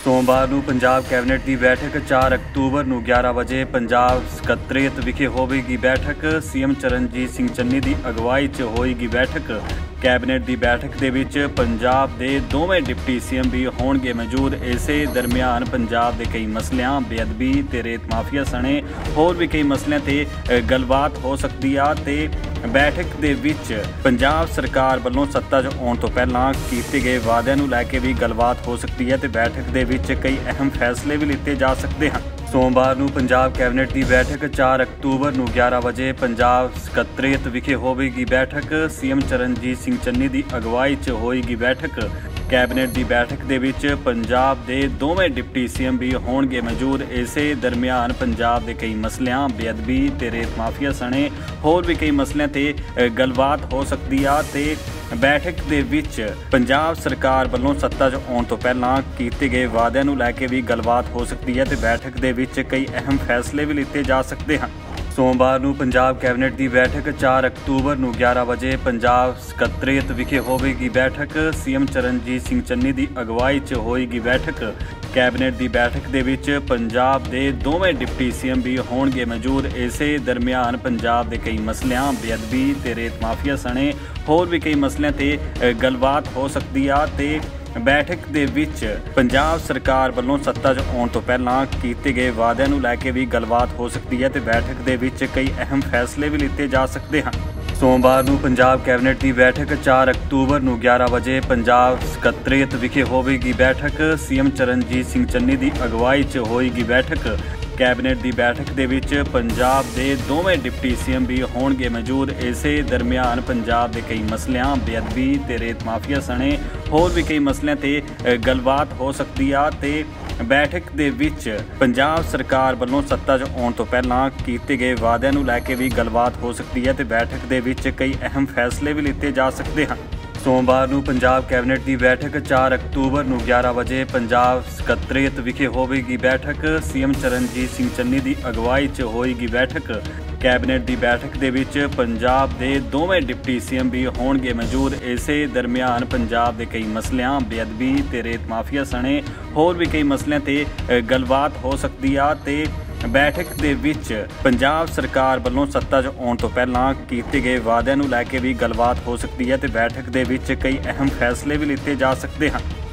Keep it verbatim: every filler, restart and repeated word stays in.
सोमवार ਨੂੰ ਪੰਜਾਬ ਕੈਬਨਿਟ ਦੀ ਬੈਠਕ ਚਾਰ ਅਕਤੂਬਰ ਨੂੰ ਗਿਆਰਾਂ ਵਜੇ ਪੰਜਾਬ ਸਕੱਤਰੇਤ ਵਿਖੇ ਹੋਵੇਗੀ। ਬੈਠਕ ਸੀਐਮ ਚਰਨਜੀਤ ਸਿੰਘ ਚੰਨੀ ਦੀ ਅਗਵਾਈ 'ਚ ਹੋਏਗੀ। ਬੈਠਕ ਕੈਬਨਿਟ ਦੀ ਬੈਠਕ ਦੇ ਵਿੱਚ ਪੰਜਾਬ ਦੇ ਦੋਵੇਂ ਡਿਪਟੀ ਸੀਐਮ ਵੀ ਹੋਣਗੇ ਮੌਜੂਦ। ਇਸੇ ਦਰਮਿਆਨ ਪੰਜਾਬ ਦੇ ਕਈ ਮਸਲਿਆਂ ਬੇਅਦਬੀ ਤੇ ਰੇਤ ਮਾਫੀਆ ਸਣੇ ਹੋਰ ਵੀ ਕਈ ਮਸਲਿਆਂ ਤੇ ਗੱਲਬਾਤ ਹੋ ਸਕਦੀ ਆ ਤੇ बैठक दे विच पंजाब सरकार वालों सत्ता 'ਚ आउण तो पहलां कीते गए वादियां नूं लैके भी गलबात हो सकती है ते बैठक दे विच कई अहम फैसले भी लिते जा सकते हैं। सोमवार ਨੂੰ ਪੰਜਾਬ ਕੈਬਨਿਟ ਦੀ ਬੈਠਕ ਚਾਰ ਅਕਤੂਬਰ ਨੂੰ ਗਿਆਰਾਂ ਵਜੇ ਪੰਜਾਬ ਸਕੱਤਰੇਤ ਵਿਖੇ ਹੋਵੇਗੀ। ਬੈਠਕ ਸੀਐਮ ਚਰਨਜੀਤ ਸਿੰਘ ਚੰਨੀ ਦੀ ਅਗਵਾਈ 'ਚ ਹੋਏਗੀ। ਬੈਠਕ ਕੈਬਨਿਟ ਦੀ ਬੈਠਕ ਦੇ ਵਿੱਚ ਪੰਜਾਬ ਦੇ ਦੋਵੇਂ ਡਿਪਟੀ ਸੀਐਮ ਵੀ ਹੋਣਗੇ ਮੌਜੂਦ। ਇਸੇ ਦਰਮਿਆਨ ਪੰਜਾਬ ਦੇ ਕਈ ਮਸਲਿਆਂ ਬੇਅਦਬੀ ਤੇ ਰੇਤ ਮਾਫੀਆ ਸਣੇ ਹੋਰ ਵੀ ਕਈ ਮਸਲਿਆਂ ਤੇ ਗੱਲਬਾਤ ਹੋ ਸਕਦੀ ਆ ਤੇ बैठक ਦੇ ਵਿੱਚ ਪੰਜਾਬ ਸਰਕਾਰ ਵੱਲੋਂ ਸੱਤਾ 'ਚ ਆਉਣ ਤੋਂ ਪਹਿਲਾਂ ਕੀਤੇ ਗਏ ਵਾਅਦਿਆਂ ਨੂੰ ਲੈ ਕੇ ਵੀ ਗੱਲਬਾਤ ਹੋ ਸਕਦੀ ਹੈ ਤੇ ਬੈਠਕ ਦੇ ਵਿੱਚ ਕਈ ਅਹਿਮ ਫੈਸਲੇ ਵੀ ਲਿੱਤੇ ਜਾ ਸਕਦੇ ਹਨ। सोमवार ਨੂੰ ਪੰਜਾਬ ਕੈਬਨਿਟ ਦੀ ਬੈਠਕ ਚਾਰ ਅਕਤੂਬਰ ਨੂੰ ਗਿਆਰਾਂ ਵਜੇ ਪੰਜਾਬ ਸਕੱਤਰੇਤ ਵਿਖੇ ਹੋਵੇਗੀ। ਬੈਠਕ ਸੀਐਮ ਚਰਨਜੀਤ ਸਿੰਘ ਚੰਨੀ ਦੀ ਅਗਵਾਈ 'ਚ ਹੋਏਗੀ। ਬੈਠਕ ਕੈਬਨਿਟ ਦੀ ਬੈਠਕ ਦੇ ਵਿੱਚ ਪੰਜਾਬ ਦੇ ਦੋਵੇਂ ਡਿਪਟੀ ਸੀਐਮ ਵੀ ਹੋਣਗੇ ਮੌਜੂਦ। ਇਸੇ ਦਰਮਿਆਨ ਪੰਜਾਬ ਦੇ ਕਈ ਮਸਲਿਆਂ ਬੇਅਦਬੀ ਤੇ ਰੇਤ ਮਾਫੀਆ ਸਣੇ ਹੋਰ ਵੀ ਕਈ ਮਸਲਿਆਂ ਤੇ ਗੱਲਬਾਤ ਹੋ ਸਕਦੀ ਆ ਤੇ ਬੈਠਕ ਦੇ ਵਿੱਚ ਪੰਜਾਬ ਸਰਕਾਰ ਵੱਲੋਂ ਸੱਤਾ 'ਚ ਆਉਣ ਤੋਂ ਪਹਿਲਾਂ ਕੀਤੇ ਗਏ ਵਾਅਦਿਆਂ ਨੂੰ ਲੈ ਕੇ ਵੀ ਗੱਲਬਾਤ ਹੋ ਸਕਦੀ ਹੈ ਤੇ ਬੈਠਕ ਦੇ ਵਿੱਚ ਕਈ ਅਹਿਮ ਫੈਸਲੇ ਵੀ ਲਿੱਤੇ ਜਾ ਸਕਦੇ ਹਨ। सोमवार ਨੂੰ ਪੰਜਾਬ ਕੈਬਨਿਟ ਦੀ ਬੈਠਕ ਚਾਰ ਅਕਤੂਬਰ ਨੂੰ ਗਿਆਰਾਂ ਵਜੇ ਪੰਜਾਬ ਸਕੱਤਰੇਤ ਵਿਖੇ ਹੋਵੇਗੀ। ਬੈਠਕ ਸੀਐਮ ਚਰਨਜੀਤ ਸਿੰਘ ਚੰਨੀ ਦੀ ਅਗਵਾਈ 'ਚ ਹੋਏਗੀ। ਬੈਠਕ ਕੈਬਨਿਟ ਦੀ ਬੈਠਕ ਦੇ ਵਿੱਚ ਪੰਜਾਬ ਦੇ ਦੋਵੇਂ ਡਿਪਟੀ ਸੀਐਮ ਵੀ ਹੋਣਗੇ ਮੌਜੂਦ। ਇਸੇ ਦਰਮਿਆਨ ਪੰਜਾਬ ਦੇ ਕਈ ਮਸਲਿਆਂ ਬੇਅਦਬੀ ਤੇ ਰੇਤ ਮਾਫੀਆ ਸਣੇ ਹੋਰ ਵੀ ਕਈ ਮਸਲਿਆਂ ਤੇ ਗੱਲਬਾਤ ਹੋ ਸਕਦੀ ਆ ਤੇ ਬੈਠਕ ਦੇ ਵਿੱਚ ਪੰਜਾਬ ਸਰਕਾਰ ਵੱਲੋਂ ਸੱਤਾ 'ਚ ਆਉਣ ਤੋਂ ਪਹਿਲਾਂ ਕੀਤੇ ਗਏ ਵਾਅਦਿਆਂ ਨੂੰ ਲੈ ਕੇ ਵੀ ਗੱਲਬਾਤ ਹੋ ਸਕਦੀ ਹੈ ਤੇ ਬੈਠਕ ਦੇ ਵਿੱਚ ਕਈ ਅਹਿਮ ਫੈਸਲੇ ਵੀ ਲਿੱਤੇ ਜਾ ਸਕਦੇ ਹਨ। सोमवार ਨੂੰ ਪੰਜਾਬ ਕੈਬਨਿਟ ਦੀ ਬੈਠਕ ਚਾਰ ਅਕਤੂਬਰ ਨੂੰ ਗਿਆਰਾਂ ਵਜੇ ਪੰਜਾਬ ਸਕੱਤਰੇਤ ਵਿਖੇ ਹੋਵੇਗੀ। ਬੈਠਕ ਸੀਐਮ ਚਰਨਜੀਤ ਸਿੰਘ ਚੰਨੀ ਦੀ ਅਗਵਾਈ 'ਚ ਹੋਏਗੀ। ਬੈਠਕ ਕੈਬਨਿਟ ਦੀ ਬੈਠਕ ਦੇ ਵਿੱਚ ਪੰਜਾਬ ਦੇ ਦੋਵੇਂ ਡਿਪਟੀ ਸੀਐਮ ਵੀ ਹੋਣਗੇ ਮੌਜੂਦ। ਇਸੇ ਦਰਮਿਆਨ ਪੰਜਾਬ ਦੇ ਕਈ ਮਸਲਿਆਂ ਬੇਅਦਬੀ ਤੇ ਰੇਤ ਮਾਫੀਆ ਸਣੇ ਹੋਰ ਵੀ ਕਈ ਮਸਲਿਆਂ ਤੇ ਗੱਲਬਾਤ ਹੋ ਸਕਦੀ ਆ ਤੇ ਬੈਠਕ ਦੇ ਵਿੱਚ ਪੰਜਾਬ ਸਰਕਾਰ ਵੱਲੋਂ ਸੱਤਾ 'ਚ ਆਉਣ ਤੋਂ ਪਹਿਲਾਂ ਕੀਤੇ ਗਏ ਵਾਅਦਿਆਂ ਨੂੰ ਲੈ ਕੇ ਵੀ ਗੱਲਬਾਤ ਹੋ ਸਕਦੀ ਹੈ ਤੇ ਬੈਠਕ ਦੇ ਵਿੱਚ ਕਈ ਅਹਿਮ ਫੈਸਲੇ ਵੀ ਲਿੱਤੇ ਜਾ ਸਕਦੇ ਹਨ।